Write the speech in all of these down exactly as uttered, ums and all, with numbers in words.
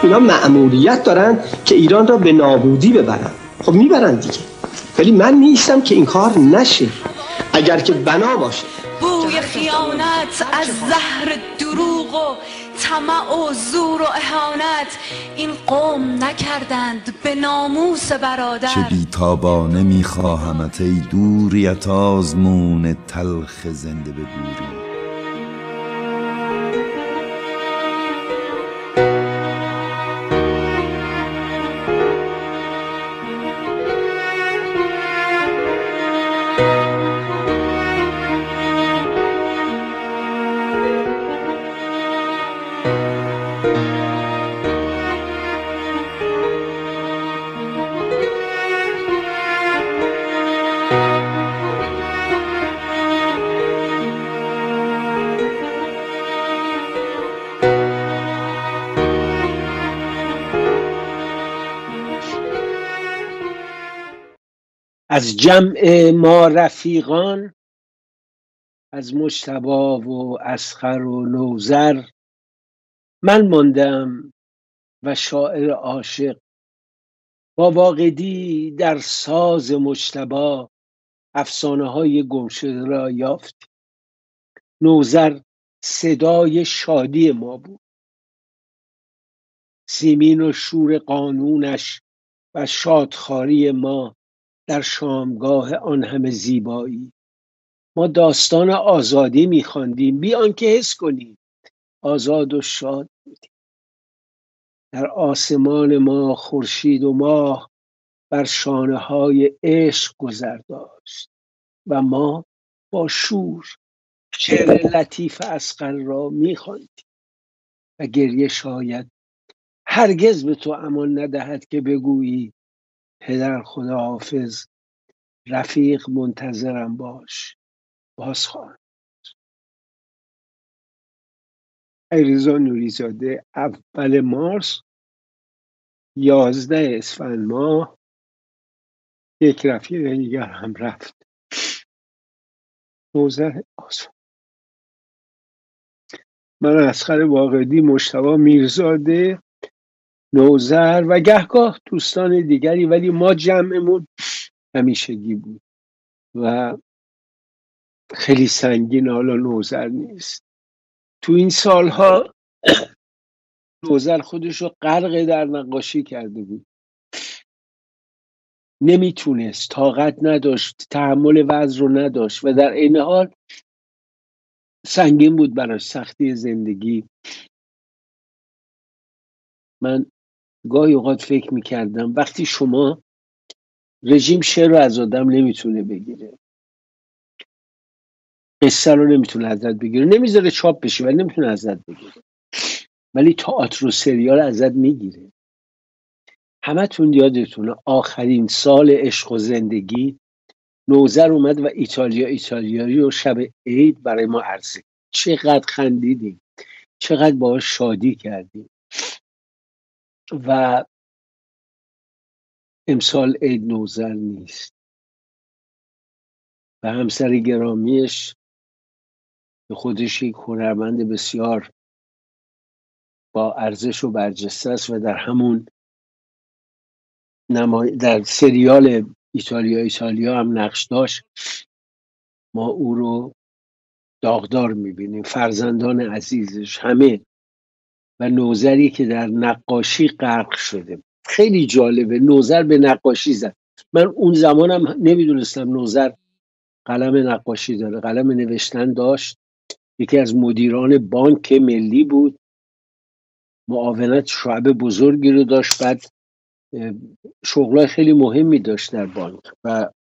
اینا مأموریت دارن که ایران را به نابودی ببرن. خب میبرن دیگه، ولی من نیستم که این کار نشه. اگر که بنا باشه بوی خیانت از زهر دروغ و طمع و زور و اهانت این قوم نکردند به ناموس برادر. چه بیتابانه میخواهمت ای دوریت آزمون تلخ زنده به گوری. از جمع ما رفیقان، از مجتبی و اصغر و نوذر، من ماندم و شاعر عاشق. با واقدی در ساز مجتبی افسانه های گمشده را یافت. نوذر صدای شادی ما بود، سیمین و شور قانونش و شادخواری ما در شامگاه آن همه زیبایی. ما داستان آزادی می‌خواندیم بی آنکه حس کنیم آزاد و شاد بودیم. در آسمان ما خورشید و ماه بر شانه های عشق گذر داشت و ما با شور شعر لطیف اصغر را می‌خواندیم و گریه شاید هرگز به تو امان ندهد که بگویی پدر خداحافظ، رفیق منتظرم باش، باز خواهم. علیرضا نوری‌زاده، اول مارس، یازده اسفند ماه. یک رفیق دیگر هم رفت، نوذر آزاد. من اصغر واقدی، مجتبی میرزاده، نوذر و گهگاه دوستان دیگری، ولی ما جمعمون همیشگی بود و خیلی سنگین. حالا نوذر نیست. تو این سالها نوذر خودش رو غرق در نقاشی کرده بود، نمیتونست، طاقت نداشت، تحمل وضع رو نداشت و در عین حال سنگین بود براش سختی زندگی. من گاهی اوقات فکر میکردم وقتی شما رژیم شعر رو از آدم نمیتونه بگیره، قصه رو نمیتونه ازت بگیره، نمیذاره چاپ بشه ولی نمیتونه ازت بگیره، ولی تئاتر و سریال ازت میگیره. همتون یادتونه آخرین سال عشق و زندگی نوذر اومد و ایتالیا ایتالیایی و شب عید برای ما عرضه. چقدر خندیدیم، چقدر باهاش شادی کردیم. و امسال عید نوذر نیست و همسر گرامیش به خودش یک هنرمند بسیار با ارزش و برجسته است و در همون نمای... در سریال ایتالیا ایتالیا هم نقش داشت. ما او رو داغدار میبینیم، فرزندان عزیزش همه، و نوذری که در نقاشی غرق شده. خیلی جالبه، نوذر به نقاشی زد. من اون زمانم نمیدونستم نوذر قلم نقاشی داره، قلم نوشتن داشت. یکی از مدیران بانک ملی بود، معاونت شعب بزرگی رو داشت، بعد شغلای خیلی مهمی داشت در بانک و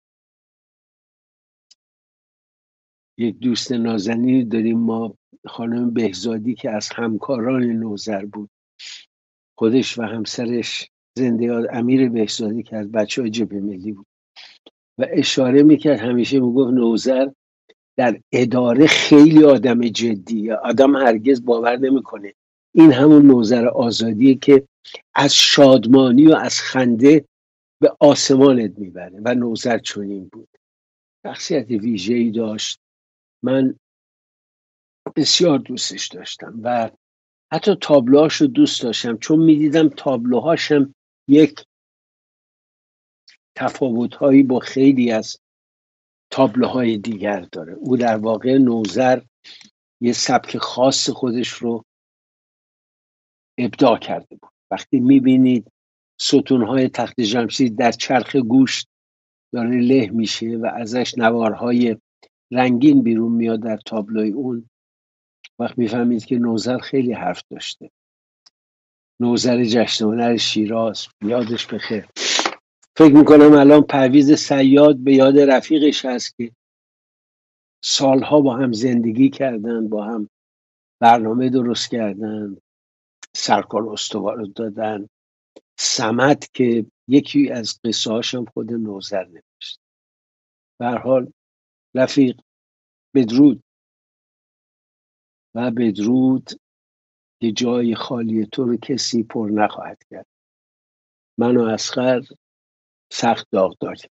یک دوست نازنینی داریم ما، خانم بهزادی، که از همکاران نوذر بود. خودش و همسرش زنده یاد امیر بهزادی که از بچه های جبهه ملی بود و اشاره میکرد، همیشه میگفت نوذر در اداره خیلی آدم جدیه، آدم هرگز باور نمیکنه این همون نوذر آزادیه که از شادمانی و از خنده به آسمانت میبره. و نوذر چنین بود، شخصیت ویژه‌ای داشت. من بسیار دوستش داشتم و حتی تابلوهاش رو دوست داشتم، چون میدیدم تابلوهاشم یک تفاوت‌هایی با خیلی از تابلوهای دیگر داره. او در واقع نوذر یه سبک خاص خودش رو ابداع کرده بود. وقتی میبینید ستونهای تخت جمشید در چرخ گوشت داره له میشه و ازش نوارهای رنگین بیرون میاد در تابلوی اون، وقت میفهمید که نوذر خیلی حرف داشته. نوذر جشن هنر شیراز، یادش بخیر. فکر میکنم الان پرویز صیاد به یاد رفیقش هست که سالها با هم زندگی کردن، با هم برنامه درست کردن، سرکار استوار دادن. صمد که یکی از قصه هاشم خود نوذر نوشت. به هر حال رفیق، بدرود و بدرود که جای خالی تو رو کسی پر نخواهد کرد. من و اصغر سخت داغ داریم.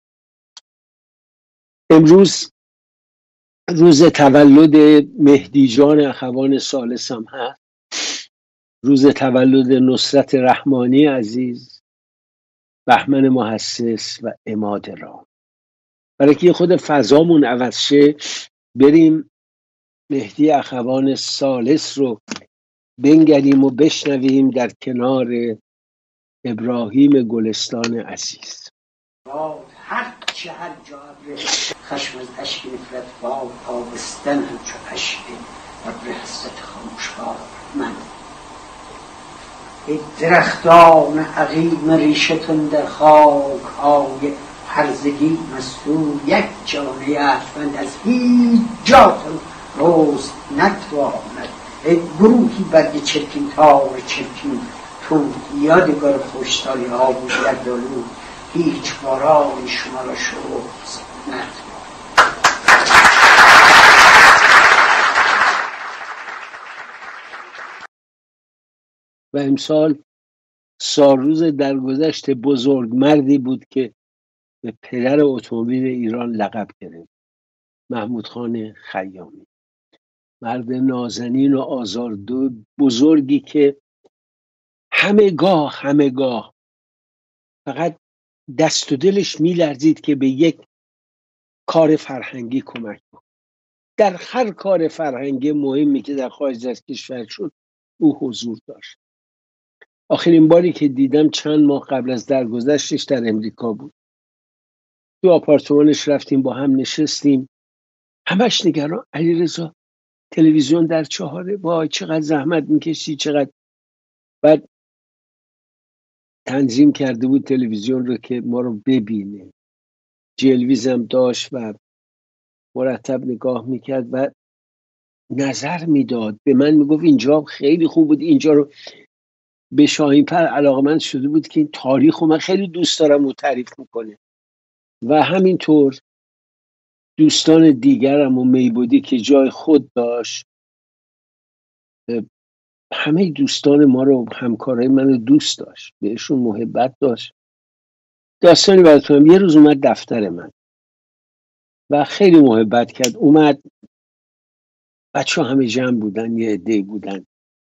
امروز روز تولد مهدی جان اخوان ثالثم هست، روز تولد نصرت رحمانی عزیز، بهمن محسس و عماد رام. برای که خود فضامون عوض شه، بریم مهدی اخوان ثالث رو بنگریم و بشنویم در کنار ابراهیم گلستان عزیز. هر چه هر جا ابره خشم از اشک نفرت باد آبستن همچو اشک ابر حسرت خاموش باد. من ای درختان عقیم ریشتون در خاک های هرزگی مستور، یک جانه یأسمند از هیچ جاتون روز نتواند. ای گروهی برگ چرکین تار چرکین تو یادگار خوشتالی ها بود گردالود، هیچ باران شما را شوز نتواند. و امسال سالروز درگذشت بزرگ مردی بود که به پدر اتومبیل ایران لقب گرفت، محمود خان خیامی. مرد نازنین و آزاردو بزرگی که همه گاه همه گاه فقط دست و دلش میلرزید که به یک کار فرهنگی کمک کنه. در هر کار فرهنگی مهمی که در خارج از کشور شد او حضور داشت. آخرین باری که دیدم چند ماه قبل از درگذشتش در امریکا بود. تو آپارتمانش رفتیم، با هم نشستیم، همش نگران علیرضا تلویزیون در چهاره، وای چقدر زحمت میکشی چقدر. بعد تنظیم کرده بود تلویزیون رو که ما رو ببینه، جلویزم داشت و مرتب نگاه میکرد و نظر میداد به من، میگفت اینجا خیلی خوب بود، اینجا رو. به شاهین‌پر علاقمند شده بود که این تاریخ رو من خیلی دوست دارم و تعریف میکنه. و همینطور دوستان دیگرم و میبودی که جای خود داشت، همه دوستان ما رو، همکارای من رو دوست داشت، بهشون محبت داشت. داستانی براتونم، یه روز اومد دفتر من و خیلی محبت کرد. اومد، بچه ها همه جمع بودن، یه عده‌ای بودن.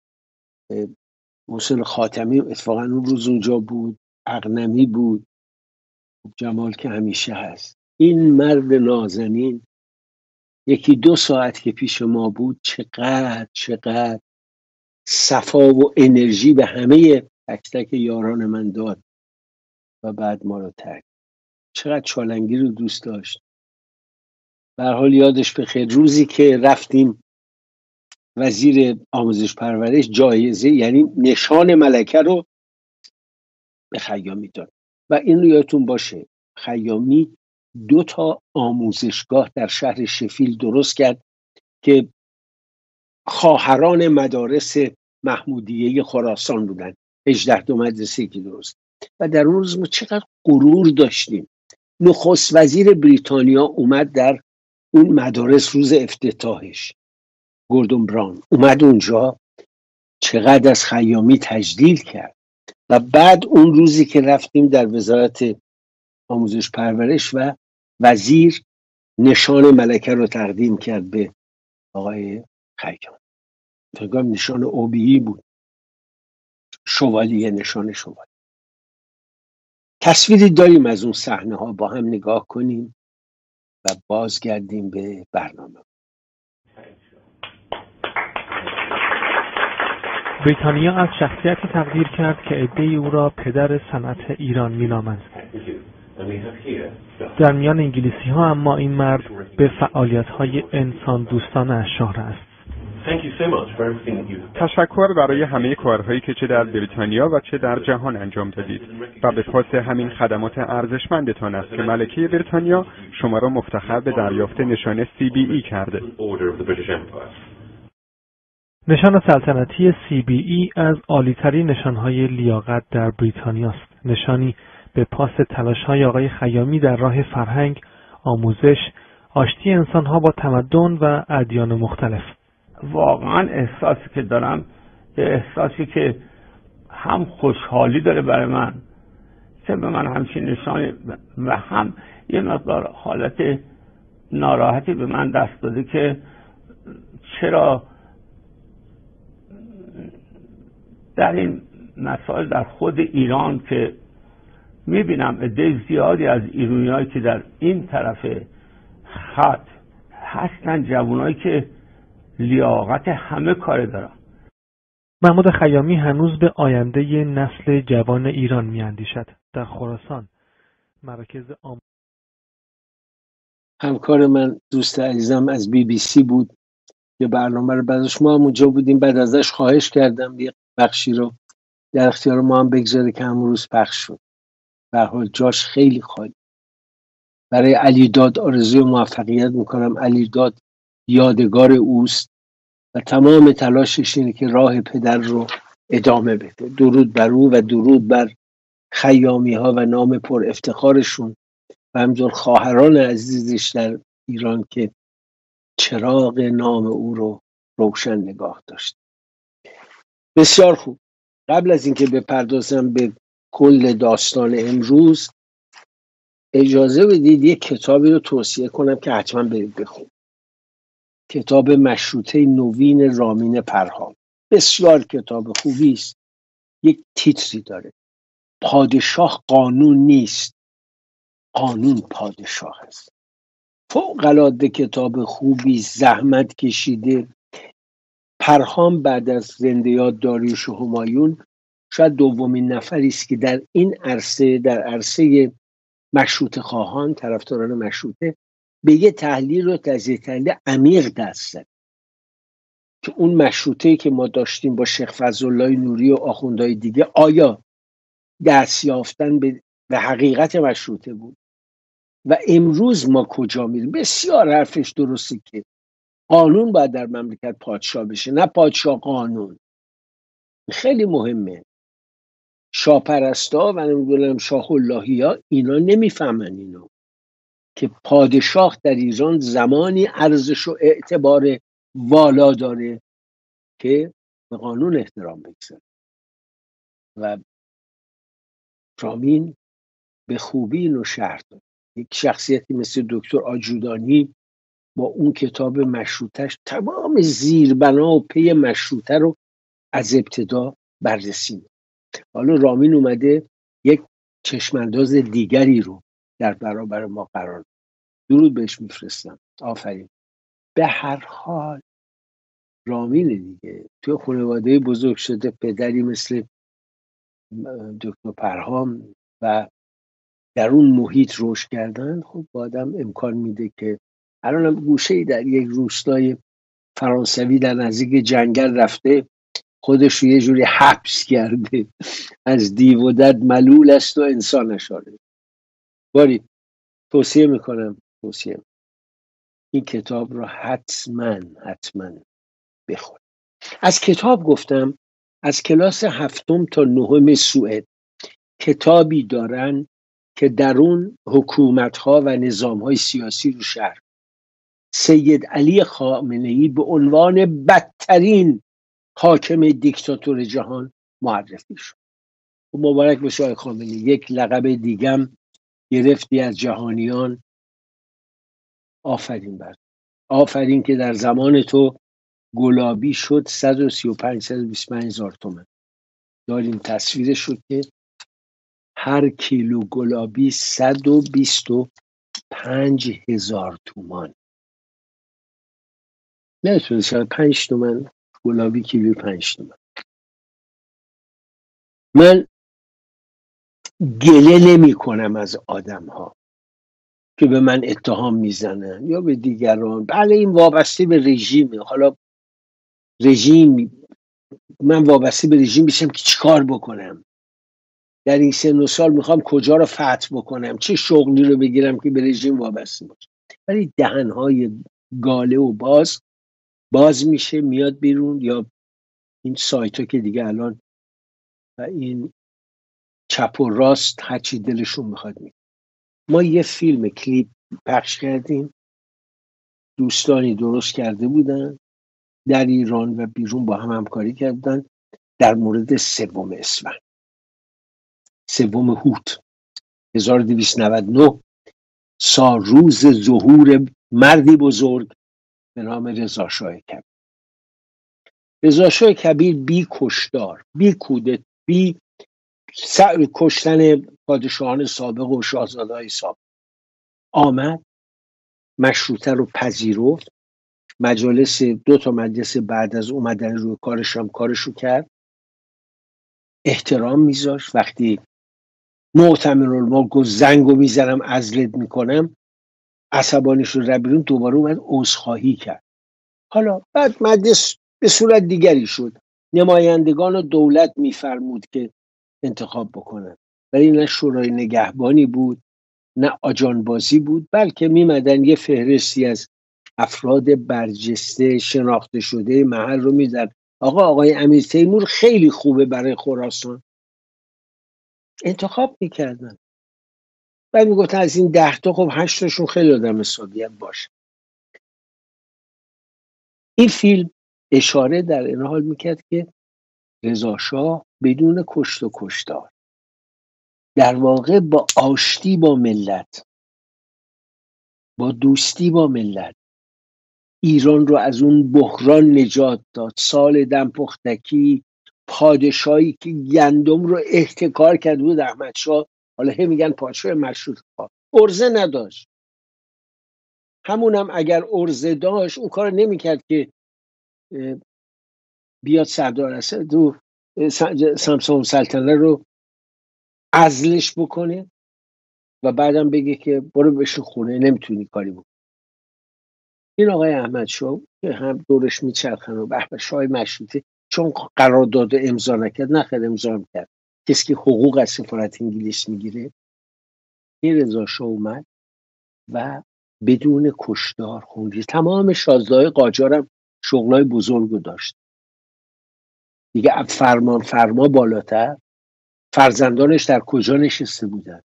محسن خاتمی اتفاقا اون روز اونجا بود، اغنمی بود، جمال که همیشه هست. این مرد نازنین یکی دو ساعت که پیش ما بود، چقدر چقدر صفا و انرژی به همه تک تک یاران من داد و بعد ما رو ترک. چقدر چالنگی رو دوست داشت. به هر حال یادش بخیر. روزی که رفتیم وزیر آموزش پرورش جایزه، یعنی نشان ملکه رو به خیامی داد. و این رو یادتون باشه، خیامی دو تا آموزشگاه در شهر شفیل درست کرد که خواهران مدارس محمودیه خراسان بودن. هجده تا مدرسه که درست. و در اون روز ما چقدر غرور داشتیم. نخست وزیر بریتانیا اومد در اون مدارس روز افتتاحش، گوردون براون اومد اونجا، چقدر از خیامی تجلیل کرد. و بعد اون روزی که رفتیم در وزارت آموزش پرورش و وزیر نشان ملکه رو تقدیم کرد به آقای خیام، فکر کنم نشان اوبیی بود. شوالیه، نشان شوالیه. تصویری داریم از اون صحنه ها، با هم نگاه کنیم و بازگردیم به برنامه. بریتانیا از شخصیتی تقدیر کرد که عده‌ای او را پدر صنعت ایران می‌نامند. در میان انگلیسی ها اما این مرد به فعالیت های انسان دوستانه اشاره است. تشکر برای همه کارهایی که چه در بریتانیا و چه در جهان انجام دادید و به پاس همین خدمات ارزشمندتان است که ملکه بریتانیا شما را مفتخر به دریافت نشان سی بی ای کرده. نشان سلطنتی سی بی ای از عالی‌ترین نشانهای لیاقت در بریتانیا است. نشانی به پاس تلاش‌های آقای خیامی در راه فرهنگ، آموزش، آشتی انسان‌ها با تمدن و ادیان مختلف. واقعا احساسی که دارم احساسی که هم خوشحالی داره برای من که به من همچین نشانی و هم یه مقدار حالت ناراحتی به من دست داده که چرا در این مسائل در خود ایران که میبینم عده زیادی از ایرانیایی که در این طرف خط هستن، جوانایی که لیاقت همه کار دارن. محمود خیامی هنوز به آینده نسل جوان ایران میاندیشد. در خراسان مراکز آم... همکار من دوست عزیزم از بی بی سی بود که برنامه رو بعدش ما هم اونجا بودیم، بعد ازش خواهش کردم یه بخشی رو در اختیار ما هم بگذاره که همون روز پخش شد. به هر حال جاش خیلی خالی. برای علی داد آرزوی موفقیت میکنم. علی داد یادگار اوست و تمام تلاشش اینه که راه پدر رو ادامه بده. درود بر او و درود بر خیامی ها و نام پر افتخارشون و همینطور خواهران عزیزش در ایران که چراغ نام او رو روشن نگاه داشت. بسیار خوب. قبل از اینکه بپردازم به کل داستان امروز، اجازه بدید یک کتابی رو توصیه کنم که حتما برید بخونید. کتاب مشروطه نوین رامین پرهام. بسیار کتاب خوبی است. یک تیتری داره: پادشاه قانون نیست، قانون پادشاه است. فوق‌العاده کتاب خوبی، زحمت کشیده. پرهام بعد از زنده یاد داریوش و همایون شاید دومین نفری است که در این عرصه، در عرصه مشروطه خواهان، طرفداران مشروطه، به یه تحلیل و تجزیه تحلیل عمیق دست زد که اون مشروطه‌ای که ما داشتیم با شیخ فضلالله نوری و آخوندهای دیگه آیا دست یافتن به, به حقیقت مشروطه بود و امروز ما کجا میریم. بسیار حرفش درسته که قانون باید در مملکت پادشاه بشه، نه پادشاه قانون. خیلی مهمه. شاپرستا و نمیدونم شاه اللهی ها اینا نمیفهمن اینو که پادشاه در ایران زمانی ارزش و اعتبار والا داره که به قانون احترام بگذاره. و رامین به خوبی اینو شرح داد. یک شخصیتی مثل دکتر آجودانی با اون کتاب مشروطهش تمام زیربنا و پی مشروطه رو از ابتدا بررسی می‌کنه. حالا رامین اومده یک چشمانداز دیگری رو در برابر ما قرار داد. درود بهش میفرستم. آفرین. به هر حال رامین دیگه توی خانواده بزرگ شده، پدری مثل دکتر پرهام و در اون محیط رشد کردن، خب با آدم امکان میده که الان گوشه‌ای در یک روستای فرانسوی در نزدیک جنگل رفته، خودش رو یه جوری حبس کرده، از دیو و دد ملول است و انسان اشاره. باری توصیه میکنم توصیه میکنم. این کتاب رو حتما حتما بخون. از کتاب گفتم، از کلاس هفتم تا نهم سوئد کتابی دارن که در اون حکومت‌ها و نظام‌های سیاسی رو شرح. سید علی خامنه‌ای به عنوان بدترین حاکم دیکتاتور جهان معرفی شد. مبارک باشه آقای خامنه‌ای، یک لقب دیگم گرفتی از جهانیان. آفرین بر آفرین که در زمان تو گلابی شد صد و سی و پنج صد و بیست و پنج هزار تومان. داریم تصویرش شد که هر کیلو گلابی صد و بیست و پنج هزار تومان. نمیتونه شاید پنج تومن گلابی کیلو پنج تومن. من گله نمی کنم از آدم ها که به من اتهام میزنن یا به دیگران. بله این وابسته به رژیمه. حالا رژیم، من وابسته به رژیم بشم که چیکار بکنم؟ در این سن و سال میخوام کجا رو فتح بکنم؟ چه شغلی رو بگیرم که به رژیم وابسته باشه؟ ولی دهنهای گاله و باز باز میشه میاد بیرون، یا این سایت ها که دیگه الان و این چپ و راست هرچی دلشون میخواد میگه. ما یه فیلم کلیپ پخش کردیم، دوستانی درست کرده بودن در ایران و بیرون با هم همکاری کردن در مورد سوم اسفند، سوم هوت هزار و دویست و نود و نه، سال روز ظهور مردی بزرگ به نام رضا شاه کبیر. رضا شاه کبیر بی کشتار، بی کودت، بی کشتن پادشاهان سابق و شاهزاده‌های سابق آمد، مشروطه رو پذیرفت. مجالس دو تا مجلس بعد از اومدن روی کارش هم کارشو کرد، احترام میذاشت. وقتی معتمرالملک گفت زنگو میزنم عزلت میکنم، عصبانیش رو ربیرون دوباره اومد عذرخواهی کرد. حالا بعد مجلس به صورت دیگری شد، نمایندگان و دولت میفرمود که انتخاب بکنن، ولی نه شورای نگهبانی بود نه آجانبازی بود، بلکه میمدن یه فهرستی از افراد برجسته شناخته شده محل رو میزد. آقا آقای امیر تیمور خیلی خوبه برای خراسان، انتخاب میکردن. بعد میگفتن از این ده تا خب هشت تاشون خیلی آدم حسابی باشه. این فیلم اشاره در این حال میکرد که رضا شاه بدون کشت و کشتار، در واقع با آشتی با ملت، با دوستی با ملت، ایران رو از اون بحران نجات داد. سال دمپختکی، پادشاهی که گندم رو احتکار کرده بود احمد شاه، حالا هم میگن پادشاه مشروطه، ارزه نداشت. همونم اگر ارزه داشت اون کار نمیکرد که بیاد سردار اسد و سمسام سلطنه رو عزلش بکنه و بعدم بگه که برو بشین خونه نمیتونی کاری بکنی. این آقای احمد شاه که هم دورش میچرخن و به شاه مشروطه، چون قرارداد امضا نکرد، نخیر امضا کرد کسی که حقوق از سفارت انگلیس میگیره، این رضا شاه اومد و بدون کشتار خوندی. تمام شازده‌های قاجار هم شغلای بزرگو داشت دیگه. فرمان فرما بالاتر، فرزندانش در کجا نشسته بودن؟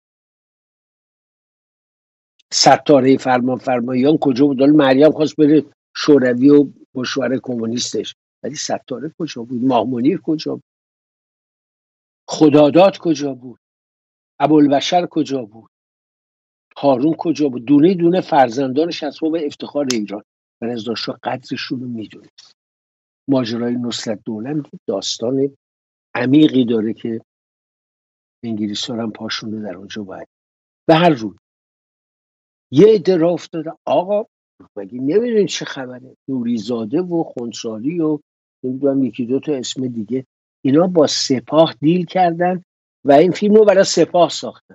ستاره فرمان فرماییان کجا بود؟ مریم خواست بره شوروی و با شوهر کمونیستش، ولی ستاره کجا بود؟ ماه منیر کجا بود؟ خداداد کجا بود؟ ابوالبشر کجا بود؟ هارون کجا بود؟ دونه دونه فرزندانش از به افتخار ایران و رضا شاه قدرشون رو میدونه. ماجرای نصرت دولت داستان عمیقی داره که انگلیس ها هم پاشون رو در اونجا باید. به هر روی یه عده راه افتاده، آقا مگه نمیدونین چه خبره؟ نوریزاده و خونساری و نمیدونم یکی دو تا اسم دیگه، اینا با سپاه دیل کردن و این فیلم رو برای سپاه ساختن.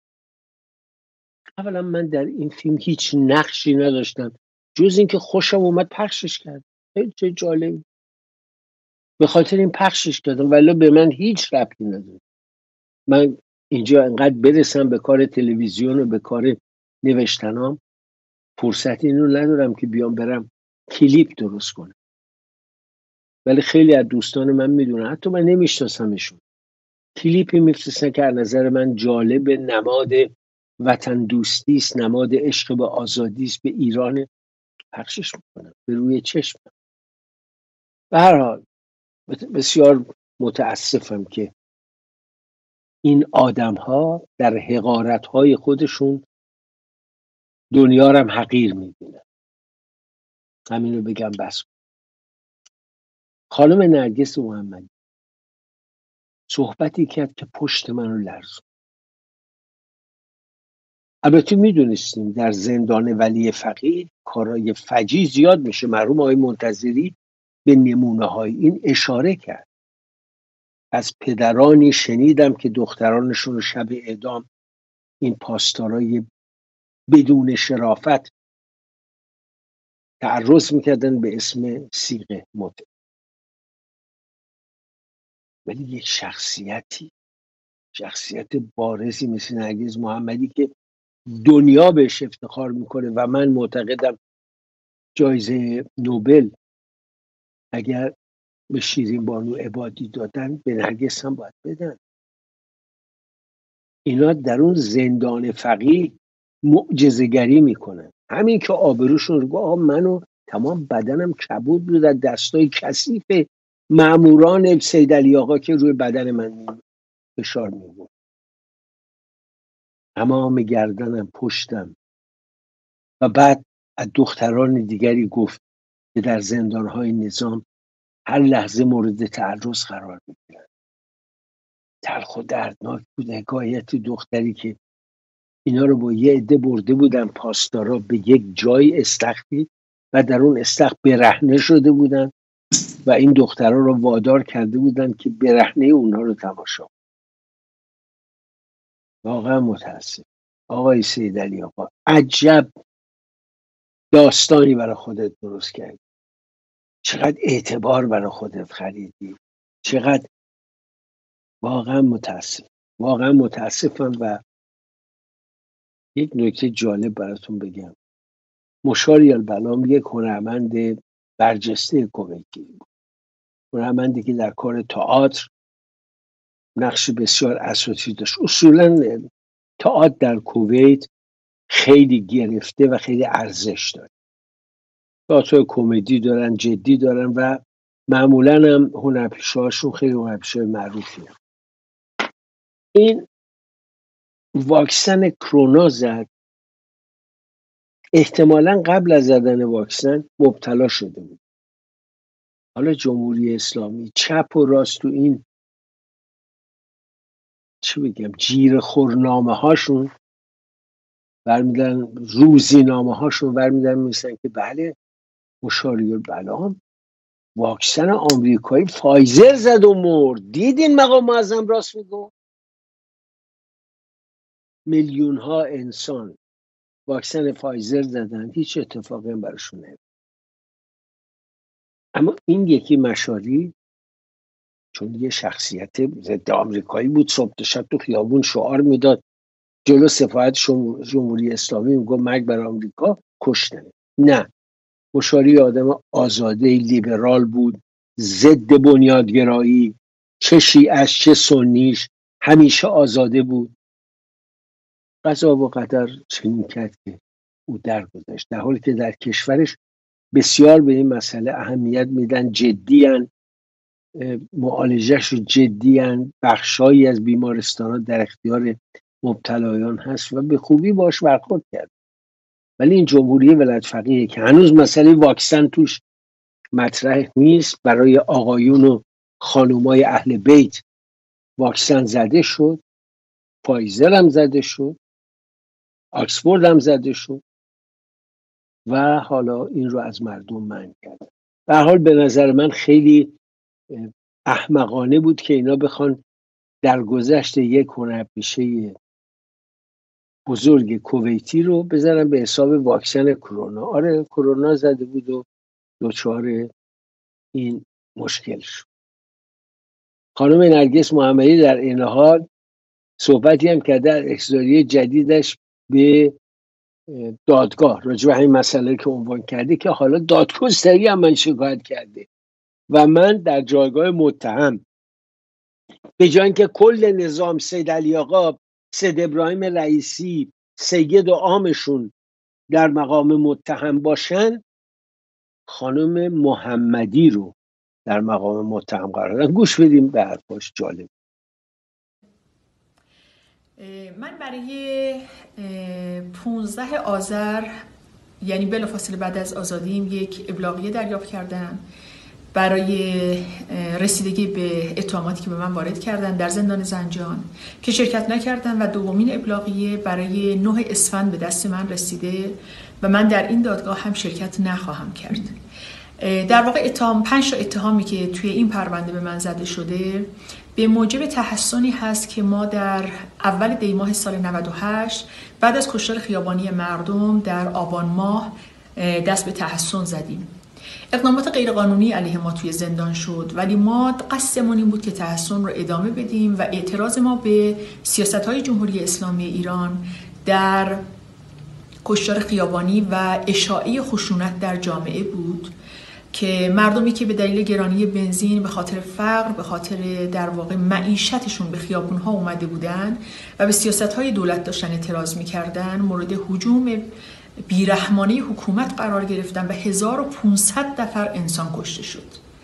اولا من در این فیلم هیچ نقشی نداشتم جز اینکه خوشم اومد پخشش کرد. خیلی چه جالب، به خاطر این پخشش کردم، ولی به من هیچ ربطی نداره. من اینجا انقدر برسم به کار تلویزیون و به کار نوشتنام، فرصت اینو ندارم که بیام برم کلیپ درست کنم. ولی خیلی از دوستان من میدونن، حتی من نمیشناسمشون، کلیپی میفرستن که از نظر من جالب، نماد وطن دوستی است، نماد عشق به آزادی است، به ایران، پخشش میکنم به روی چشم. به هر حال بسیار متاسفم که این آدم ها در حقارت های خودشون دنیا رو هم حقیر میبینن. همینو بگم بس. خانم نرگس محمدی صحبتی کرد که پشت منو لرزون. البته میدونستیم در زندان ولی فقیه کارای فجی زیاد میشه. مرحوم آقای منتظری به نمونه های این اشاره کرد. از پدرانی شنیدم که دخترانشون رو شب اعدام این پاسدارای بدون شرافت تعرض میکردن به اسم صیغه متعه. ولی یک شخصیتی شخصیت بارزی مثل نرگس محمدی که دنیا بهش افتخار میکنه و من معتقدم جایزه نوبل اگر به شیرین بانو عبادی دادن به نرگس هم باید بدن. اینا در اون زندان فقیه معجزه‌گری میکنن. همین که آبروشون رو گفت آقا منو تمام بدنم کبود بود از دستای کثیف ماموران سید علی آقا که روی بدن من فشار می‌آورد. تمام گردنم، پشتم. و بعد از دختران دیگری گفت که در زندانهای نظام هر لحظه مورد تعرض قرار میگیرن. تلخ و دردناک بود حکایت دختری که اینا رو با یه عده برده بودن پاسدارا به یک جای استخری و در اون استخر برهنه شده بودن و این دخترها رو وادار کرده بودن که برهنه اونها رو تماشا. واقعا متاسف. آقای سید علی آقا عجب داستانی برای خودت درست کردی. چقدر اعتبار برای خودت خریدی. چقدر واقعا متاسف. واقعا متاسفم. و یک نکته جالب براتون بگم. مشاری البلام یک هنرمند برجسته کویتی بود. هنرمندی که در کار تئاتر نقش بسیار اساسی داشت. اصولا تئاتر در کویت خیلی گرفته و خیلی ارزش داره. تئاتر کمدی دارن، جدی دارن و معمولا هم هنرپیشه‌هاشون خیلی هنرپیشه معروفی هم. این واکسن کرونا زد. احتمالاً قبل از زدن واکسن مبتلا شده بود. حالا جمهوری اسلامی چپ و راست تو این چی بگم جیر خورنامه هاشون برمیدن، روزی نامه هاشون برمیدن میسن که بله مشاری البلام واکسن آمریکایی فایزر زد و مرد. دیدین مقام معظم راست میگو؟ میلیون ها انسان واکسن فایزر زدن، هیچ اتفاقی هم براشون نمیفته. اما این یکی مشاری چون یه شخصیت ضد آمریکایی بود، صبح تا شب تو خیابون شعار میداد، جلو سفارت جمهوری اسلامی میگفت مرگ بر آمریکا، کشتن. نه، مشاری آدم آزاده لیبرال بود، ضد بنیادگرایی، چه شیعش چه سنیش همیشه آزاده بود. قضا و قدر چنین کرد که او درگذشت، در حالی که در کشورش بسیار به این مسئله اهمیت میدن، جدیان معالجهش رو جدیان. بخشایی از بیمارستان ها در اختیار مبتلایان هست و به خوبی باش برخورد کرد. ولی این جمهوری ولایت فقیه که هنوز مسئله واکسن توش مطرح نیست، برای آقایون و خانومای اهل بیت واکسن زده شد، فایزر هم زده شد، آکسفورد هم زده شد و حالا این رو از مردم منع کرد. به هر حال به نظر من خیلی احمقانه بود که اینا بخوان در گذشت یک هنرپیشه بزرگ کویتی رو بزنن به حساب واکسن کرونا. آره کرونا زده بود و دچار این مشکل شد. خانم نرگس محمدی در این حال صحبتی هم کرده در احضاریه جدیدش به دادگاه راجع به همین مسئله که عنوان کرده که حالا دادگستری هم من شکایت کرده و من در جایگاه متهم به جای اینکه کل نظام سید علی آقا، سید ابراهیم رئیسی، سید و عامشون در مقام متهم باشن، خانم محمدی رو در مقام متهم قرار دادن. گوش بدیم به حرفاش، جالب. من برای پونزده آذر یعنی بلافاصله بعد از آزادیم یک ابلاغیه دریافت کردم برای رسیدگی به اتهاماتی که به من وارد کردن در زندان زنجان که شرکت نکردن و دومین ابلاغیه برای نه اسفند به دست من رسیده و من در این دادگاه هم شرکت نخواهم کرد. در واقع اتهام پنج تا اتهامی که توی این پرونده به من زده شده به موجب تحسنی هست که ما در اول دی ماه سال نود و هشت بعد از کشتار خیابانی مردم در آبان ماه دست به تحسن زدیم. اقدامات غیرقانونی علیه ما توی زندان شد، ولی ما قصدمون این بود که تحسن رو ادامه بدیم و اعتراض ما به سیاست‌های جمهوری اسلامی ایران در کشتار خیابانی و اشاعه خشونت در جامعه بود که مردمی که به دلیل گرانی بنزین، به خاطر فقر، به خاطر در واقع معیشتشون به خیابون‌ها اومده بودن و به سیاست‌های دولت داشتن اعتراض می‌کردن، مورد هجوم بیرحمانه حکومت قرار گرفتن و هزار و پانصد نفر انسان کشته شد.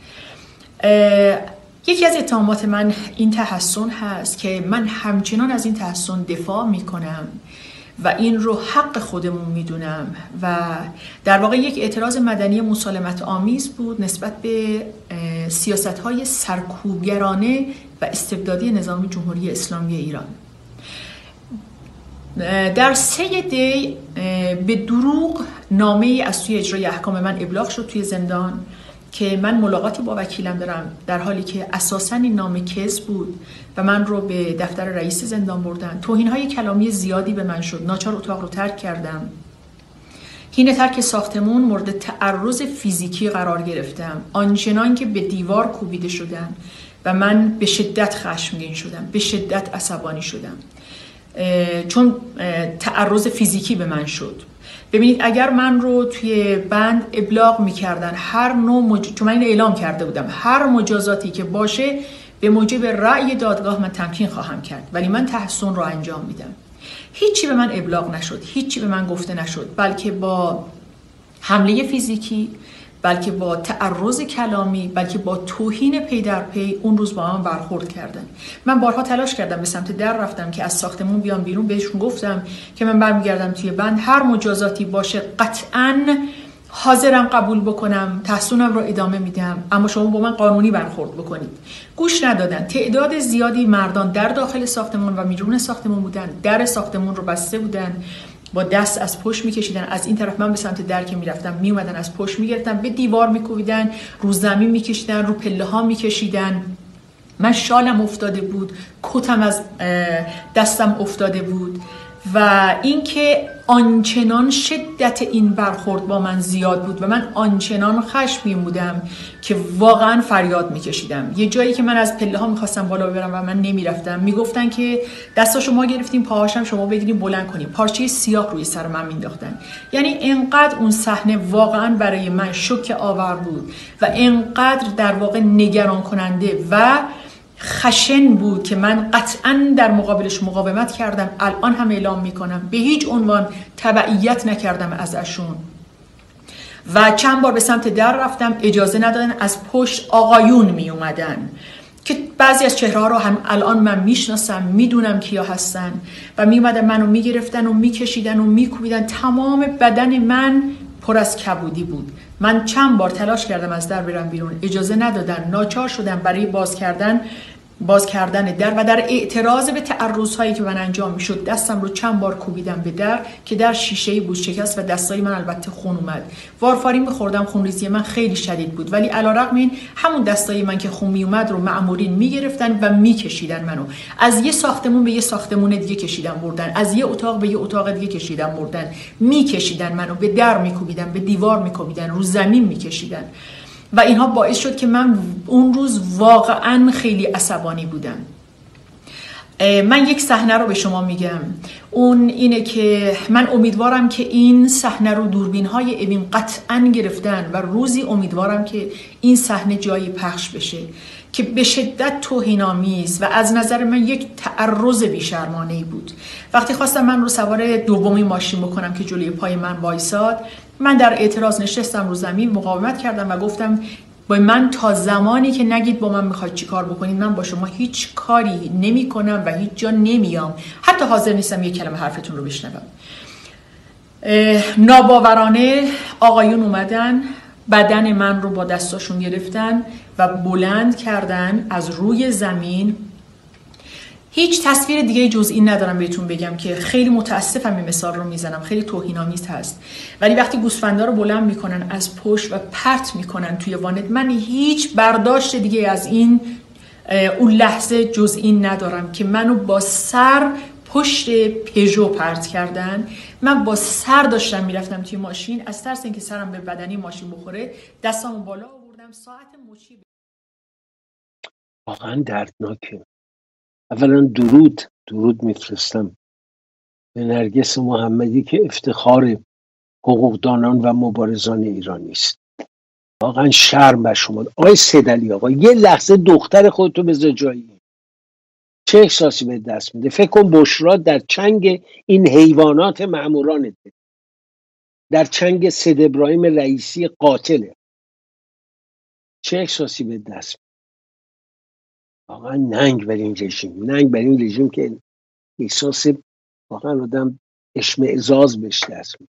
یکی از اتهامات من این تحسن هست که من همچنان از این تحسن دفاع میکنم و این رو حق خودمون میدونم و در واقع یک اعتراض مدنی مسالمت آمیز بود نسبت به سیاست‌های سرکوبگرانه و استبدادی نظام جمهوری اسلامی ایران. در سه دی به دروغ نامه‌ای از سوی اجرای احکام من ابلاغ شد توی زندان که من ملاقاتی با وکیلم دارم، در حالی که اساساً این نامه کذب بود و من رو به دفتر رئیس زندان بردن. توهین‌های کلامی زیادی به من شد، ناچار اتاق رو ترک کردم. حین ترک ساختمون مورد تعرض فیزیکی قرار گرفتم، آنچنان که به دیوار کوبیده شدم و من به شدت خشمگین شدم، به شدت عصبانی شدم چون تعرض فیزیکی به من شد. ببینید اگر من رو توی بند ابلاغ میکردن هر نوع مج... چون من این اعلام کرده بودم هر مجازاتی که باشه به موجب رأی دادگاه من تمکین خواهم کرد، ولی من تحسن رو انجام میدم. هیچی به من ابلاغ نشد، هیچی به من گفته نشد، بلکه با حمله فیزیکی، بلکه با تعرض کلامی، بلکه با توهین پی در پی اون روز با من برخورد کردن. من بارها تلاش کردم به سمت در رفتم که از ساختمون بیام بیرون، بهشون گفتم که من برمیگردم توی بند، هر مجازاتی باشه قطعاً حاضرم قبول بکنم، تحسنم رو ادامه میدم، اما شما با من قانونی برخورد بکنید. گوش ندادن. تعداد زیادی مردان در داخل ساختمون و بیرون ساختمون بودن، در ساختمون رو بسته بودن، با دست از پشت میکشیدن. از این طرف من به سمت در که میرفتم میومدن از پشت میگرفتن، به دیوار میکوبیدن، رو زمین میکشیدن، رو پله ها میکشیدن. من شالم افتاده بود، کتم از دستم افتاده بود و اینکه آنچنان شدت این برخورد با من زیاد بود و من آنچنان خشمگین بودم که واقعا فریاد میکشیدم. یه جایی که من از پله ها میخواستم بالا ببرم و من نمیرفتم، میگفتن که دستاشو ما گرفتیم، پاهاشم شما بگیریم بلند کنیم، پارچه سیاه روی سر من مینداختن. یعنی انقدر اون صحنه واقعا برای من شوک آور بود و انقدر در واقع نگران کننده و خشن بود که من قطعاً در مقابلش مقاومت کردم. الان هم اعلام میکنم به هیچ عنوان تبعیت نکردم ازشون و چند بار به سمت در رفتم، اجازه ندادن، از پشت آقایون می اومدن که بعضی از چهره ها رو هم الان من میشناسم، میدونم کیا هستن و می اومدن منو میگرفتن و میکشیدن و میکوبیدن. تمام بدن من پر از کبودی بود. من چند بار تلاش کردم از در برم بیرون، اجازه ندادن، ناچار شدم برای باز کردن باز کردن در و در اعتراض به تعرض‌هایی که من انجام میشد دستم رو چند بار کوبیدم به در که در شیشه‌ای بود شکست و دستای من البته خون اومد. وارفارین می‌خوردم، خونریزی من خیلی شدید بود، ولی علیرغم این همون دستای من که خون میومد رو مأمورین میگرفتن و میکشیدن منو. از یه ساختمون به یه ساختمون دیگه کشیدن بردن، از یه اتاق به یه اتاق دیگه کشیدن بردن، میکشیدن منو، به در میکوبیدن، به دیوار میکوبیدن، رو زمین میکشیدن و اینها باعث شد که من اون روز واقعا خیلی عصبانی بودم. من یک صحنه رو به شما میگم، اون اینه که من امیدوارم که این صحنه رو دوربین های اوین قطعا گرفتن و روزی امیدوارم که این صحنه جایی پخش بشه که به شدت توهین‌آمیز و از نظر من یک تعرض بی‌شرمانه‌ای بود. وقتی خواستم من رو سوار دومین ماشین بکنم که جلوی پای من وایساد، من در اعتراض نشستم رو زمین، مقاومت کردم و گفتم با من تا زمانی که نگید با من میخواید چی کار بکنید، من با شما هیچ کاری نمی کنم و هیچ جا نمیام، حتی حاضر نیستم یک کلمه حرفتون رو بشنوم. ناباورانه آقایون اومدن، بدن من رو با دستاشون گرفتن و بلند کردن از روی زمین. هیچ تصویر دیگه جز این ندارم بهتون بگم که خیلی متاسفم این مثال رو میزنم، خیلی توهین‌آمیز هست، ولی وقتی گوسفندا رو بلند میکنن از پشت و پرت میکنن توی وانت، من هیچ برداشت دیگه از این اون لحظه جز این ندارم که منو با سر پشت پژو پرت کردن. من با سر داشتم میرفتم توی ماشین، از ترس اینکه سرم به بدنی ماشین بخوره دستامو بالا آوردم، ساعت مچی. واقعا دردناکه. اولا درود درود میفرستم به نرگس محمدی که افتخار حقوقدانان و مبارزان ایرانی است. واقعا شرم بر شما. آقای سیدعلی آقا، یه لحظه دختر خودتو بذار جایی. چه احساسی به دست میده؟ فکر کن بشرا در چنگ این حیوانات مأمورانته، در چنگ سید ابراهیم رئیسی قاتله. چه احساسی به دست میده؟ واقعا ننگ بر این رژیم، ننگ بر این رژیم که احساس واقعا آدم اشمئزاز بهش دست میده.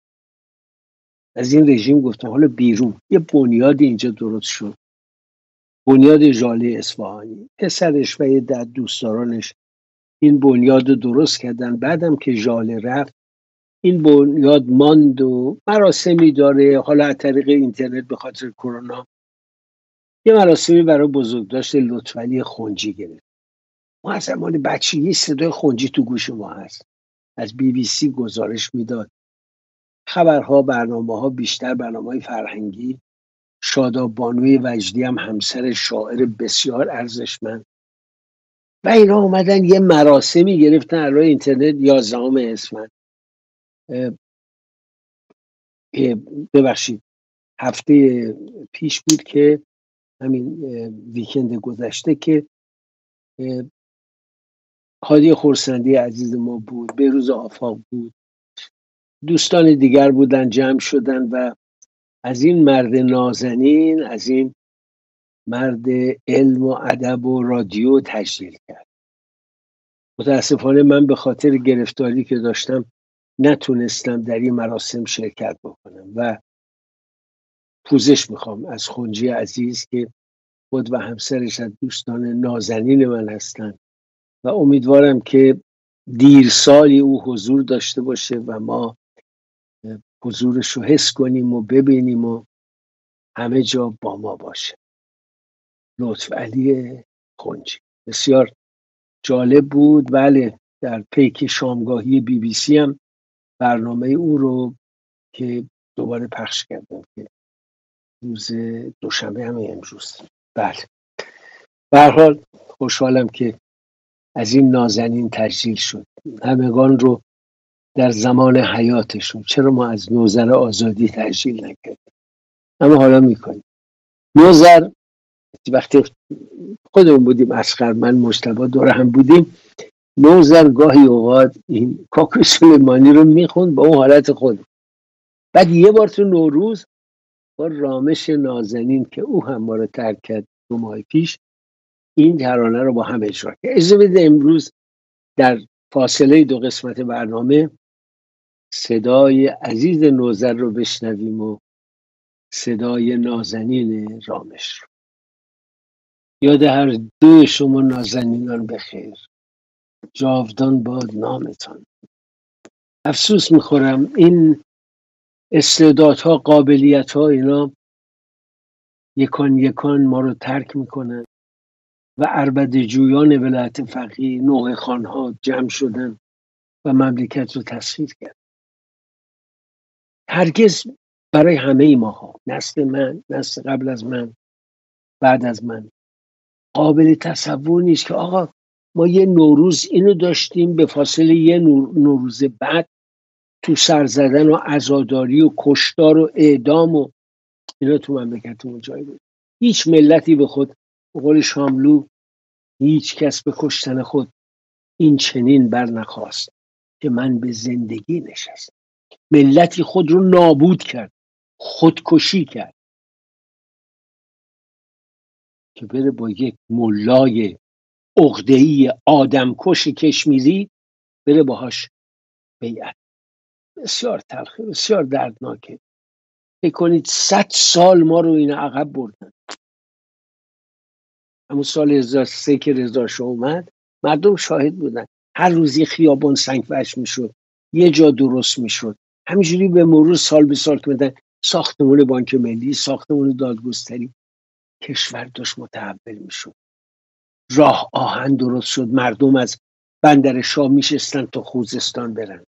از این رژیم گفتم حالا بیرون یه بنیاد اینجا درست شد، بنیاد ژاله اصفهانی، پسرش و یه در دوستدارانش این بنیاد رو درست کردن. بعدم که ژاله رفت این بنیاد ماند و مراسمی داره، حالا از طریق اینترنت به خاطر کرونا یه مراسمی برای بزرگداشت لطفعلی خنجی گرفت. ما از زمان بچگی صدای خنجی تو گوش ما هست، از بی بی سی گزارش میداد، خبرها، برنامه ها، بیشتر برنامه های فرهنگی. شاداب بانوی وجدی هم همسر شاعر بسیار ارزشمند و اینا اومدن یه مراسمی گرفتن علی اینترنت. یازدهم اسفند ببخشید هفته پیش بود که همین ویکند گذشته که هادی خورسندی عزیز ما بود، بهروز آفاق بود، دوستان دیگر بودن، جمع شدن و از این مرد نازنین، از این مرد علم و ادب و رادیو تشکیل کرد. متاسفانه من به خاطر گرفتاری که داشتم نتونستم در این مراسم شرکت بکنم و پوزش میخوام از خنجی عزیز که خود و همسرش از دوستان نازنین من هستند و امیدوارم که دیر سالی او حضور داشته باشه و ما حضورش رو حس کنیم و ببینیم و همه جا با ما باشه. لطفعلی خنجی بسیار جالب بود. بله، در پیک شامگاهی بی بی سی هم برنامه او رو که دوباره پخش کردم که روز دوشنبه همه امروز. بله، به هر حال خوشحالم که از این نازنین تجلیل شد. همگان رو در زمان حیاتشون، چرا ما از نوذر آزادی تجلیل نکردیم؟ اما حالا میکنیم. نوذر وقتی خودمون بودیم، اصغر، من، مجتبی دور هم بودیم، نوذر گاهی اوقات این کاکو سلیمانی رو میخوند با اون حالت خود. بعد یه بار تو نوروز با رامش نازنین که او هم ما رو ترک کرد دو ماه پیش، این ترانه رو با هم اجرا کرد. اجازه بده امروز در فاصله دو قسمت برنامه صدای عزیز نوذر رو بشنویم و صدای نازنین رامش رو. یاد هر دو شما نازنینان بخیر، جاودان باد نامتان. افسوس میخورم این استعدادها، قابلیتها، اینا یکان یکان ما رو ترک میکنن و عربده جویان ولایت فقیه، نوح خانها جمع شدن و مملکت رو تسخیر کرد. هرگز برای همه ماها، نسل من، نسل قبل از من، بعد از من، قابل تصور نیست که آقا ما یه نوروز اینو داشتیم، به فاصله یه نوروز بعد تو سر زدن و عزاداری و کشتار و اعدام و اینا تو مملکتمون جای بود. هیچ ملتی به خود، به قول شاملو، هیچ کس به کشتن خود این چنین بر نخواست که من به زندگی نشستم. ملتی خود رو نابود کرد، خودکشی کرد که بره با یک ملای عقده‌ای آدمکش کشمیری بره باهاش بیعت. بسیار تلخه، بسیار دردناکه. فکر کنید صد سال ما رو این عقب بردن. همون سال هزار و سه که رضا شاه اومد مردم شاهد بودن، هر روزی خیابان سنگ فرش میشد، یه جا درست میشد، همینجوری به مرور سال به سال که میدن ساختمون بانک ملی، ساختمون دادگستری، کشور داشت متحول میشد. راه آهن درست شد، مردم از بندر شاه میشستن تا خوزستان برن.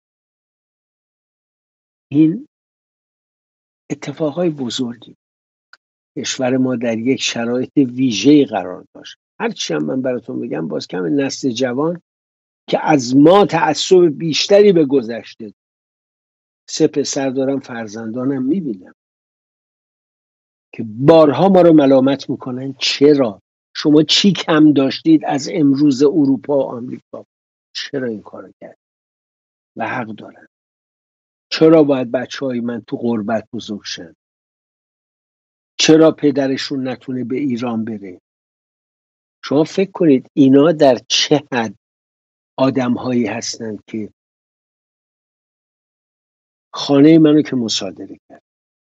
این اتفاقای بزرگی. کشور ما در یک شرایط ویژه‌ای قرار داشت. هرچی هم من براتون بگم باز کم، نسل جوان که از ما تعصب بیشتری به گذشته، سه پسر دارم، فرزندانم میبینم که بارها ما رو ملامت میکنن چرا شما چی کم داشتید از امروز اروپا و آمریکا، چرا این کارو کرد؟ و حق دارن. چرا باید بچه های من تو غربت بزرگ شن؟ چرا پدرشون نتونه به ایران بره؟ شما فکر کنید اینا در چه حد آدم هایی هستند که خانه منو که مصادره کرد،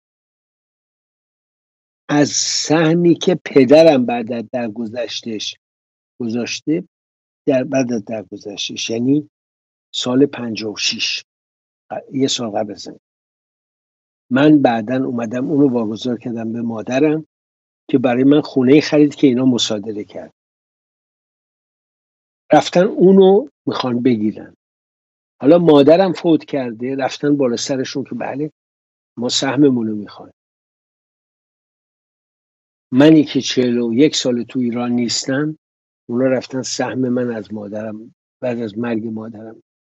از سهمی که پدرم بعد از درگذشتش گذاشته، در بعد از درگذشتش یعنی سال پنجاه و شش، یه سال قبل از این، من بعدن اومدم اونو واگذار کردم به مادرم که برای من خونه خرید که اینا مصادره کرد. رفتن اونو میخوان بگیرن. حالا مادرم فوت کرده، رفتن بالا سرشون که بله ما سهممونو میخوایم. منی که چهل و یک سال تو ایران نیستم، اونا رفتن سهم من از مادرم بعد از مرگ مادرم.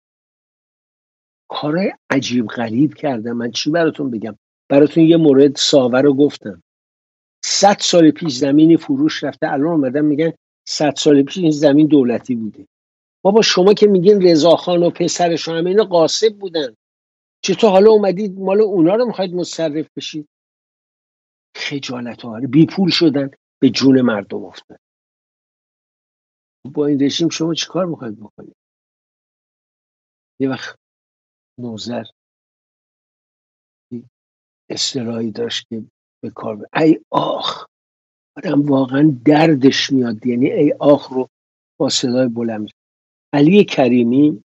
کارهای عجیب غریب کردم. من چی براتون بگم؟ براتون یه مورد ساور رو گفتم. صد سال پیش زمینی فروش رفته، الان اومدن میگن صد سال پیش این زمین دولتی بوده. بابا شما که میگین رضاخان و پسرش هم اینا غاصب بودن، چطور حالا اومدید مال اونا رو میخواید متصرف بشید؟ خجالت آور. بی پول شدن، به جون مردم افتاد. با این رژیم شما چیکار میخواید بکنید؟ یه وقت نوزر اصطلاحی داشت که به کار ب... ای آخ، آدم واقعا دردش میاد، یعنی ای آخ رو با صدای بلند. علی کریمی،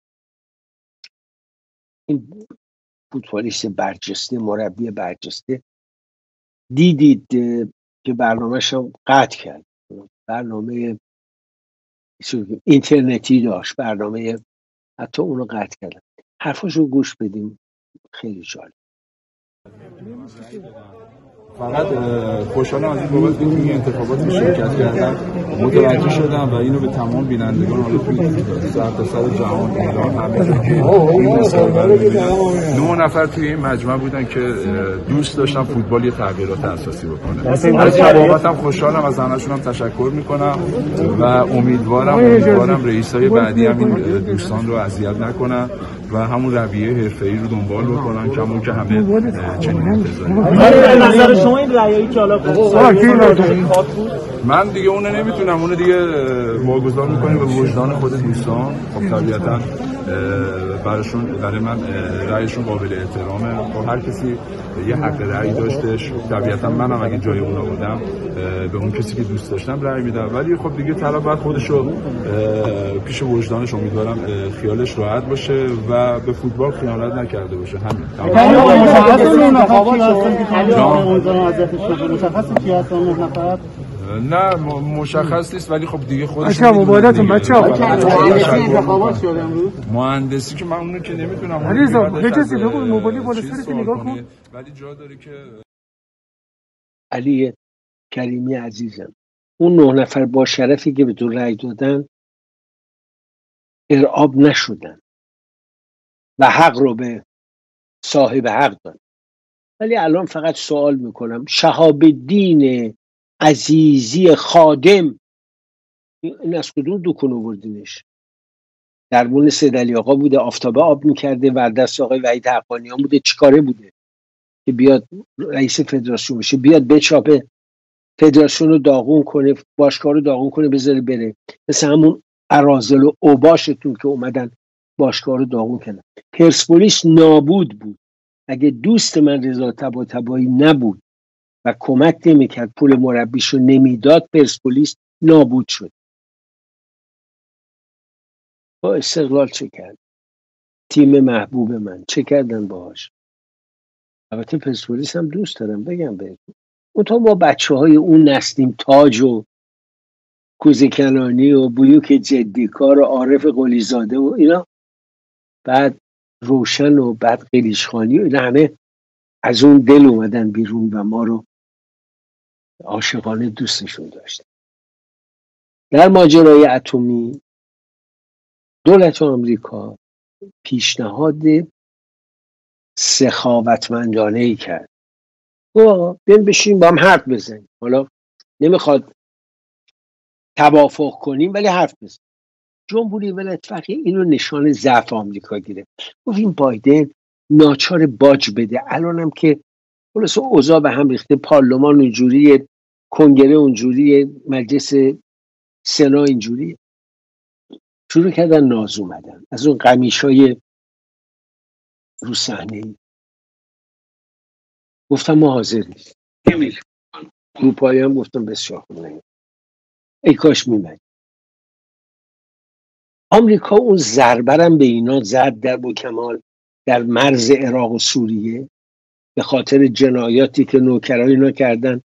این فوتبالیست برجسته، مربی برجسته، دیدید که برنامه‌ش رو قطع کرد. برنامه اینترنتی داشت، برنامه حتی اونو قطع کردن. حرفاشو گوش بدیم، خیلی جالب. فقط خوشحالم از این بابت که توی انتخابات شرکت کردم، متوجه شدم و اینو به تمام بینندگان حالا توی سرتاسر جهان، ایران، همه جا که این مسابقه رو ببینن، نه نفر توی این مجمع بودن که دوست داشتن فوتبال یه تغییرات اساسی بکنه. از بابتم خوشحالم، از همه‌شون هم تشکر میکنم و امیدوارم امیدوارم رئیسای بعدی هم این دوستان رو اذیت نکنن و همون رویه حرفه‌ای رو دنبال بکنن که همون که همه چنین انتظاری. شما این رأیایی که حالا من دیگه اون نمیتونم، اون دیگه واگذار میکنیم به وجدان خود دوستان. خب طبیعتا براشون، برای من رأیشون قابل احترامه. خب هر کسی یه حق رأی داشتش، طبیعتا منم اگه جای اونا بودم به اون کسی که دوست داشتم رأی میدم، ولی خب دیگه طرف بعد خودشو پیش وجدانش امیدوارم خیالش راحت باشه و به فوتبال خیانت نکرده باشه. همین. نه مشخص نیست، ولی خب دیگه خودش بچه‌ها مبادرتون بچه‌ها انتخابات شده امروز. مهندسی که من اونو که نمیتونم، علیرضا بجاسی بگو موبایل بالا سرت نگاه کن، ولی جا داره که علی کریمی عزیزم، اون نه نفر با شرفی که به تو رأی دادن ارعاب نشدن و حق رو به صاحب حق دادن. ولی الان فقط سوال میکنم، شهاب الدین عزیزی خادم، این از کدوم دکون آوردینش؟ دربون سید علی آقا بوده، آفتابه آب میکرده، وردست آقای وحید حقانیان بوده، چیکاره بوده که بیاد رئیس فدراسیون بشه، بیاد بچاپه فدراسیون رو داغون کنه، باشگاه رو داغون کنه، بذاره بره؟ مثل همون اراذل و اوباشتون که اومدن باشگاه رو داغون کردن. پرسپولیس نابود بود، اگه دوست من رضا طباطبایی نبود و کمک نمیکرد، پول مربیشو نمیداد، پرسپولیس نابود شد. با استقلال چه کرد؟ تیم محبوب من چه کردن باهاش؟ البته پرسپولیس هم دوست دارم بگم بهتون، اون تا ما بچه های اون نسلیم، تاج و کوزه‌کنانی و بیوک جدیکار و عارف قلیزاده و اینا، بعد روشن و بعد قلیشخانی و اینا همه از اون دل اومدن بیرون و ما رو عاشقانه دوستشون داشتن. در ماجرای اتمی دولت آمریکا پیشنهاد سخاوتمندانه ای کرد. آقا بیاین بشین با هم حرف بزنیم، حالا نمیخواد توافق کنیم ولی حرف بزنیم. جمهوری ولایت فقیه اینو نشان ضعف آمریکا گرفت. گفت این بایدن ناچار باج بده. الانم که خلاص اوضاع به هم ریخته، پارلمان اونجوریه، کنگره اونجوریه، مجلس سنا اینجوریه. شروع کردن ناز اومدن از اون قمیشای رو صحنه. گفتم ما حاضر نیست، نمیریم. اروپایی هم گفتم بسیار خوب، نمیم. ای کاش میمد. آمریکا اون ضربرم به اینا زد در بوکمال در مرز عراق و سوریه به خاطر جنایاتی که نوکرای اینا کردن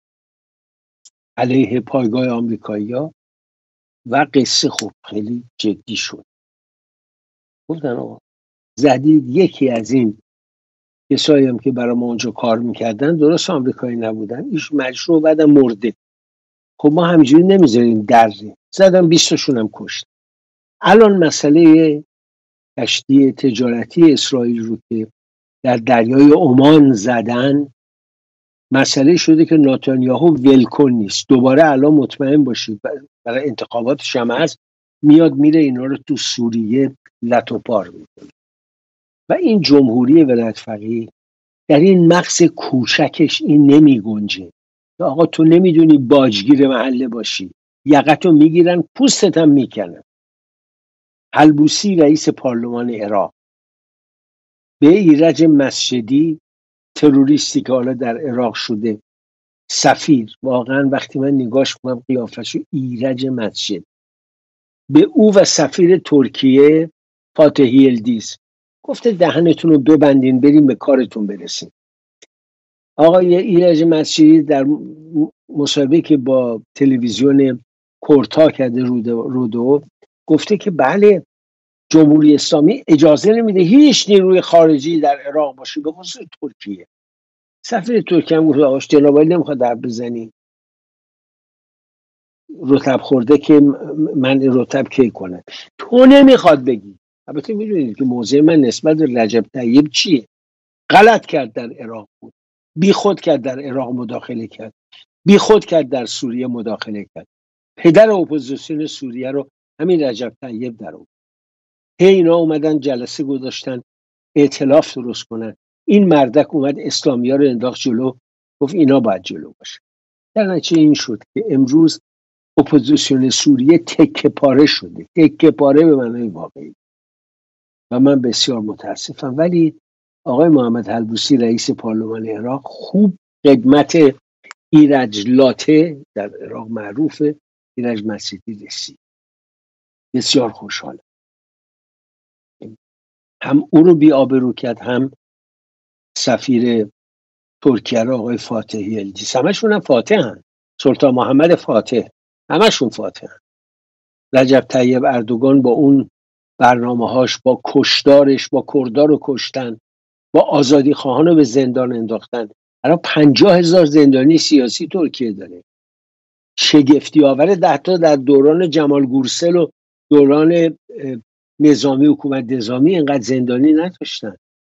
علیه پایگاه آمریکایی‌ها و قصه خوب خیلی جدی شد. گفتن آقا زدید یکی از این کسایی هم که برای ما اونجا کار میکردن، درست آمریکایی نبودن، ایش مجروح بعدم مرده. خب ما همینجوری نمیذاریم درری. زدن بیستاشون هم کشت. الان مسئله کشتی تجارتی اسرائیل رو که در دریای عمان زدن، مسئله شده که نتانیاهو ولکن نیست. دوباره الان مطمئن باشید برای انتخابات شمس میاد میره اینا رو تو سوریه لت و پار میکنه. و این جمهوری ولایت فقیه در این مغز کوچکش این نمی گنجه. آقا تو نمیدونی باجگیر محله باشی، یقتو میگیرن پوستت هم میکنن. حلبوسی رئیس پارلمان عراق به ایرج مسجدی، تروریستی که حالا در عراق شده سفیر، واقعا وقتی من نگاش کنم قیافشو، ایرج مسجد، به او و سفیر ترکیه فاتحی الدیز گفته دهنتون رو ببندین بریم به کارتون برسیم. آقای ایرج مسجدی در مصاحبه که با تلویزیون کورتا کرده رودو گفته که بله جمهوری اسلامی اجازه نمیده هیچ نیروی خارجی در عراق باشه، به خصوص ترکیه. سفیر ترکیه هم گفت آقاش جنابالی نمیخواد در بزنی، رطب خورده که من رطب کی کنه. تو نمیخواد بگی. البته میدونید که موضع من نسبت به رجب طیب چیه. غلط کرد در عراق بود، بی خود کرد در عراق مداخله کرد، بی خود کرد در سوریه مداخله کرد. پدر اپوزیسیون سوریه رو همین رجب طیب در آورد. هی اینا اومدن جلسه گذاشتن ائتلاف درست کنن. این مردک اومد اسلامی‌ها رو انداخت جلو، گفت اینا باید جلو باشه. در نتیجه این شد که امروز اپوزیسیون سوریه تکه پاره شده، تکه پاره به معنای واقعی. و من بسیار متاسفم. ولی آقای محمد حلبوسی رئیس پارلمان عراق خوب خدمت ایرج لاته در عراق معروفه، ایرج مسجدی رسید. بسیار خوشحالم. هم او رو بی آبرو کرد، هم سفیر ترکیه رو آقای فاتحی الدیس. همشون هم فاتحن. سلطان محمد فاتح همشون فاتحن. رجب طیب اردوغان با اون برنامه‌هاش، با کشدارش، با کردار رو کشتن، با آزادی خواهان رو به زندان انداختن. الان پنجاه هزار زندانی سیاسی ترکیه داره. شگفتی آوره. ده تا در دوران جمال گورسل و دوران نظامی، حکومت نظامی اینقدر زندانی نداشتن.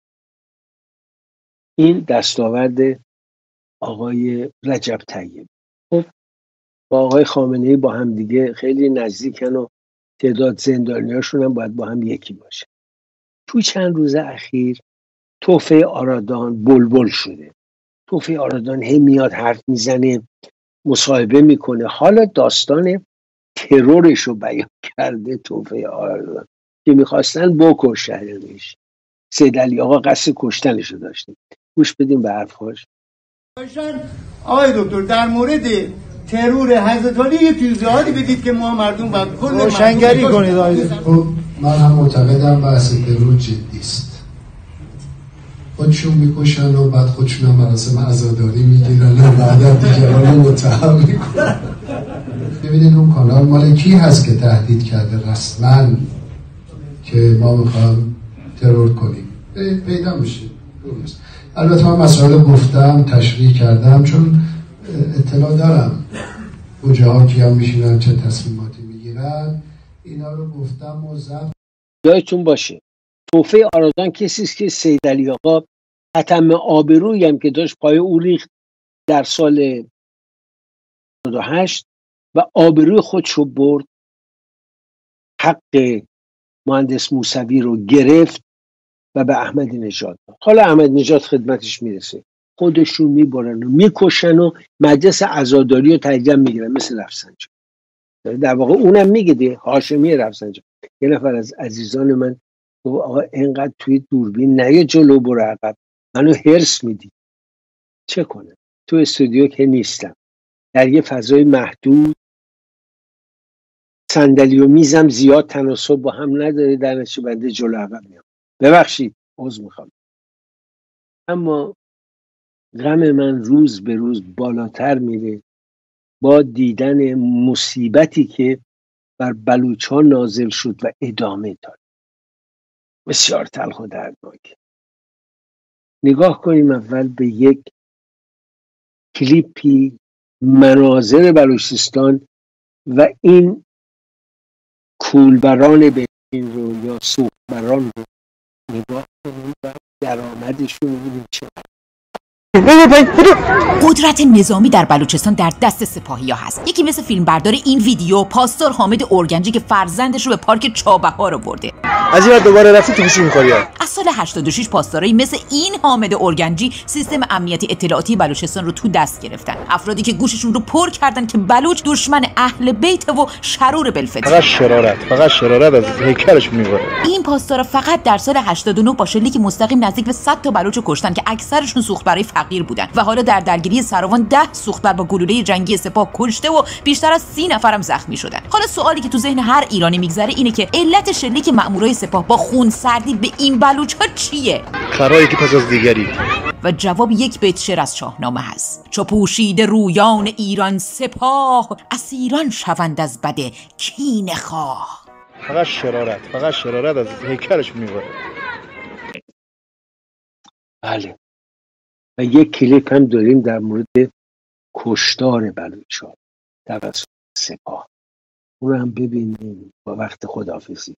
این دستاورد آقای رجب طیب. خب با آقای خامنه‌ای با هم دیگه خیلی نزدیکن و تعداد زندانیاشون هم باید با هم یکی باشه. تو چند روز اخیر توفه آرادان بلبل شده. توفه آرادان هی میاد حرف میزنه، مصاحبه میکنه. حالا داستان ترورش رو بیان کرده توفه آرادان که میخواستن بکشنش. سید علی آقا قصد کشتنشو داشتیم. گوش بدیم به حرفاش. آقای دکتر در مورد ترور حضرت علی یه توضیحاتی بدید که ما مردم باید کل روشنگری کنید. من هم معتقدم بحث ترور جدی است. خودشون میکشن و بعد خودشون هم مراسم عزاداری میگیرن و بعدا دیگران رو متهم میکنن. ببینید اون کانال مال کی هست که تهدید کرده رسما که ما میخوام ترور کنیم؟ پیدا میشه. البته من مسائل گفتم، تشریح کردم، چون اطلاع دارم کجاها کیا میشینن، چه تصمیماتی میگیرن، اینا رو گفتم و ضبط. یادتون باشه توفه آرادان کسی است که سید علی آقا حتم آبرویی هم که داشت پای او ریخت در سال نود و هشت و آبروی خودش رو برد، حق مهندس موسوی رو گرفت و به احمدی نژاد داد. حالا احمدی نژاد خدمتش میرسه، خودشون میبرن و میکشن و مجلس عزاداری رو تجربه میگیرن مثل رفسنجان. در واقع اونم میگه ده هاشمی رفسنجان. یه نفر از عزیزان من گفت آقا اینقدر توی دوربین نیا جلو برو عقب، منو هرس میدی. چه کنم تو استودیو که نیستم، در یه فضای محدود، صندلی و میزم زیاد تناسب با هم نداره، در نتیجه بنده جلو عقب میام. ببخشید عذر میخوام. اما غم من روز به روز بالاتر میره با دیدن مصیبتی که بر بلوچان نازل شد و ادامه داره. بسیار تلخ و دردناک. نگاه کنیم اول به یک کلیپی مناظر بلوچستان و این کولبران بنزین رو یا سوختبران رو نگاه کنیم و درآمدشون رو ببینیم چه. قدرت نظامی در بلوچستان در دست سپاهی‌ها هست. یکی مثل فیلمبردار این ویدیو پاسدار حامد اورگنجی که فرزندش رو به پارک چابهار آورده. از این دوباره رفتی تو گوشی می‌خوری. از سال هشتاد و شش پاسدارایی مثل این حامد اورگنجی سیستم امنیتی اطلاعاتی بلوچستان رو تو دست گرفتن. افرادی که گوششون رو پر کردن که بلوچ دشمن اهل بیت و شرور بالفطره. فقط شرارت، فقط شرارت از هیکلش می‌بره. این پاسدارا فقط در سال هشتاد و نه با شلیک مستقیم نزدیک به صد تا بلوچ کشتن که اکثرشون سوختبرای فقیر بودن و حالا در درگیری سراوان ده سوختبر با گلوله جنگی سپاه کشته و بیشتر از سی نفرم زخمی شدن. حالا سوالی که تو ذهن هر ایرانی میگذره اینه که علت شلیک مأمورای سپاه با خون سردی به این بلوچ‌ها چیه؟ خرایی که پس از دیگری. و جواب یک بیت شعر از شاهنامه هست: چو پوشیده رویان ایران سپاه، اسیران شوند از بد کینه خواه. فقط شرارت، فقط شرارت از هیکلش میبره. بله. و یک کلیپ هم داریم در مورد کشتار بلوچ‌ها توسط سپاه. اون هم ببینیم با وقت خداحافظی.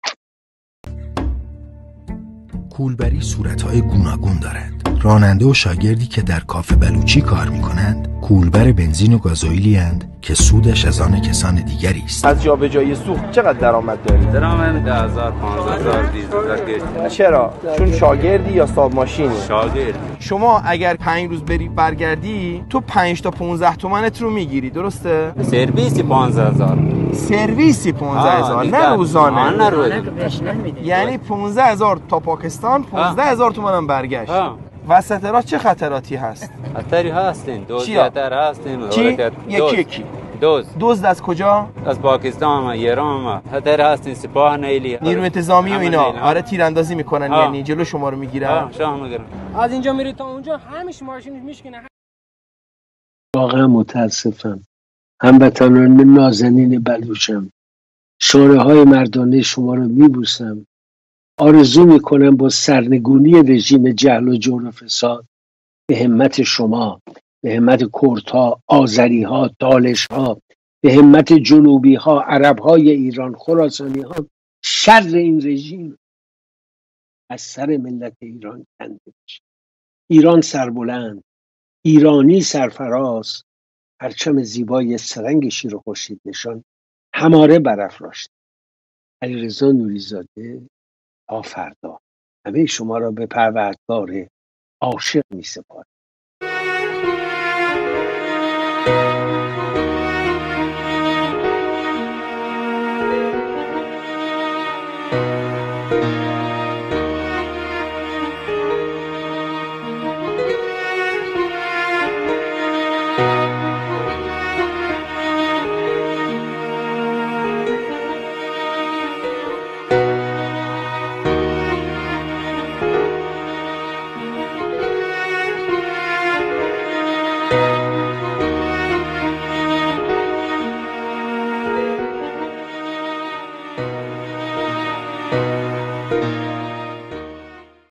کولبری صورت‌های گوناگون دارد. راننده و شاگردی که در کافه بلوچی کار می‌کنند، کولبر بنزین و گازوئیلی اند که سودش از آن کسان دیگری است. از جابجایی سوخت چقدر درآمد دارید؟ درآمد ده هزار پانزده هزار دیزل. چرا؟ چون شاگردی یا صاحب ماشینی؟ شاگرد. شما اگر پنج روز بری برگردی تو پنج تا پانزده تومنت رو میگیری، درسته؟ سرویسی پانزده هزار. سرویسی پانزده هزار نه روزانه. نه روزانه. یعنی پانزده هزار تا پاکستان، پانزده هزار تومان هم برگشت. ها. وسط راه چه خطراتی هست؟ خطری هستین، دوز خطر هستین. چی؟ یکی یکی. دوز. دوز از کجا؟ از پاکستان و ایران و خطر هستین. سپاه نیلی. نیرو انتظامی و اینا. آره تیراندازی میکنن ها. یعنی جلو شما رو میگیرن. ها شما میگیرن. از اینجا میری تا اونجا همیشه ماشین میشکنه. واقعا متاسفم. هموطنان نازنین بلوچم، شانه های مردانه شما رو میبوسم. آرزو میکنم با سرنگونی رژیم جهل و جور و فساد به همت شما، به همت کردها، آذریها، تالشها، به همت جنوبیها، عربهای ایران، خراسانیها، شر این رژیم از سر ملت ایران کنده بشه. ایران سربلند، ایرانی سرفراز، پرچم زیبای سرنگ شیر و خورشید نشان هماره برافراشت. علیرضا نوری‌زاده تا فردا. همه شما را به پروردگار عاشق می سپارم.